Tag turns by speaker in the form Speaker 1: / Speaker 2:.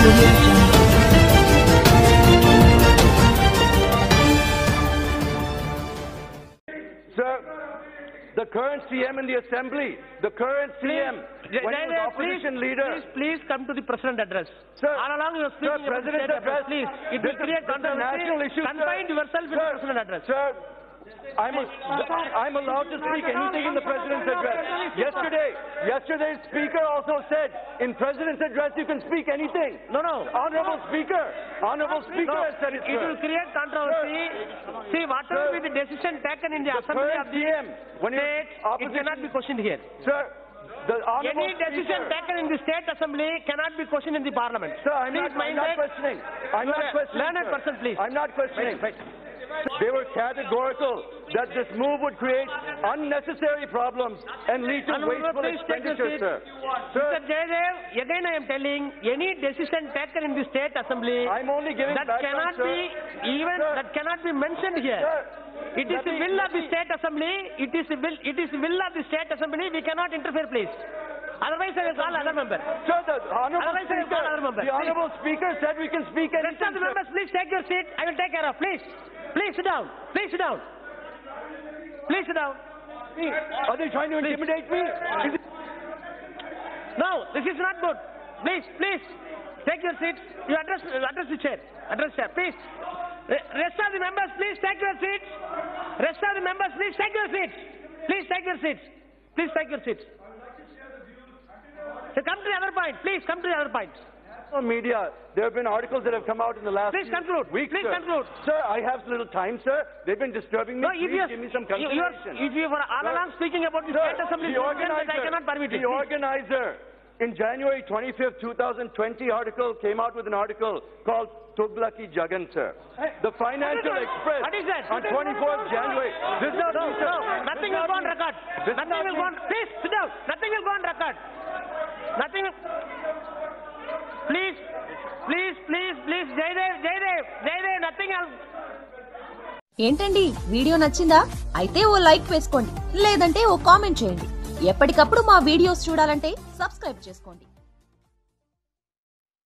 Speaker 1: Sir, the current CM in the assembly, the current CM, when he was opposition leader.
Speaker 2: Please come to the president address.
Speaker 1: Sir,
Speaker 2: all along you are speaking
Speaker 1: sir, President address.
Speaker 2: Please, it will create controversy.
Speaker 1: National issue.
Speaker 2: Confine yourself in the president address.
Speaker 1: Sir, I'm allowed to speak anything in the president's address. Yesterday's speaker also said, in president's address you can speak anything.
Speaker 2: No.
Speaker 1: Honorable speaker has said it, sir.
Speaker 2: It will create controversy. See, whatever be the decision taken in the assembly of the state, it cannot be questioned here.
Speaker 1: Sir,
Speaker 2: any decision taken in the state assembly cannot be questioned in the parliament.
Speaker 1: Sir, I'm not questioning.
Speaker 2: Learned person, please.
Speaker 1: I'm not questioning. They were categorical that this move would create unnecessary problems and lead to wasteful expenditure, sir.
Speaker 2: Mr. Jaydev, again I am telling, any decision taken in the state assembly,
Speaker 1: I'm only giving
Speaker 2: that cannot be mentioned here.
Speaker 1: Sir,
Speaker 2: it is the will of the state assembly. It is the will of the state assembly. We cannot interfere, please. Otherwise, I will call other member.
Speaker 1: Sir, the honorable speaker said we can speak anything.
Speaker 2: Rest of the members, please take your seat. I will take care of. Please sit down. Please sit down. Please sit down.
Speaker 1: Are they trying to intimidate me?
Speaker 2: No, this is not good. Please take your seats. You address the chair. Address chair, please. Rest of the members, please take your seats. Rest of the members, please take your seats. Please take your seats. Please take your seats. So come to the other point. Please come to the other point.
Speaker 1: Media, there have been articles that have come out in the last
Speaker 2: weeks. Please conclude.
Speaker 1: Sir, I have little time, sir. They've been disturbing me.
Speaker 2: No,
Speaker 1: please give me some confirmation.
Speaker 2: If you were all along speaking about the state assembly, I cannot permit it.
Speaker 1: The organizer, in January 25th, 2020 article, came out with an article called Tughlaki Jagan, sir. The Financial Express.
Speaker 2: What is that?
Speaker 1: On 24th January.
Speaker 2: Nothing will go on record. Nothing will go on. Please sit down. Nothing will go on record. Nothing. Please, Jaydev, nothing else.
Speaker 3: ఏంటండి video నచ్చిందా? అయితే ఓ like వేసుకోండి, లేదంటే ఓ comment చేయండి. ఎప్పటికప్పుడు మా videos చూడాలంటే subscribe చేసుకోండి.